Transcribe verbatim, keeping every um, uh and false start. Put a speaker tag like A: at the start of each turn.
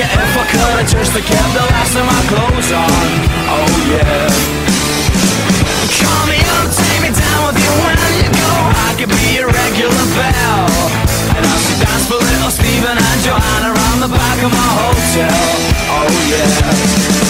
A: you if I could've just kept the last of my clothes on. Oh yeah. Call me up, take me down with you when you go. I could be your regular bell, and I'll see dance for little Stephen and Joanna around the back of my hotel. Oh yeah.